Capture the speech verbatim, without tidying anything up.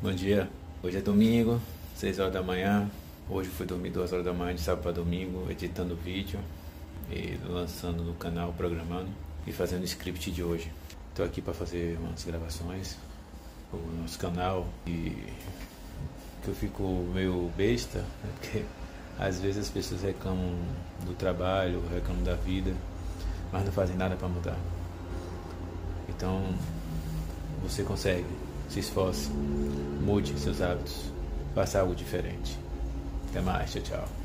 Bom dia, hoje é domingo, seis horas da manhã. Hoje fui dormir duas horas da manhã de sábado para domingo, editando vídeo e lançando no canal, programando e fazendo o script de hoje. Estou aqui para fazer umas gravações para o nosso canal e que eu fico meio besta, né? Porque às vezes as pessoas reclamam do trabalho, reclamam da vida, mas não fazem nada para mudar. Então você consegue, se esforce, mude seus hábitos, faça algo diferente. Até mais, tchau, tchau.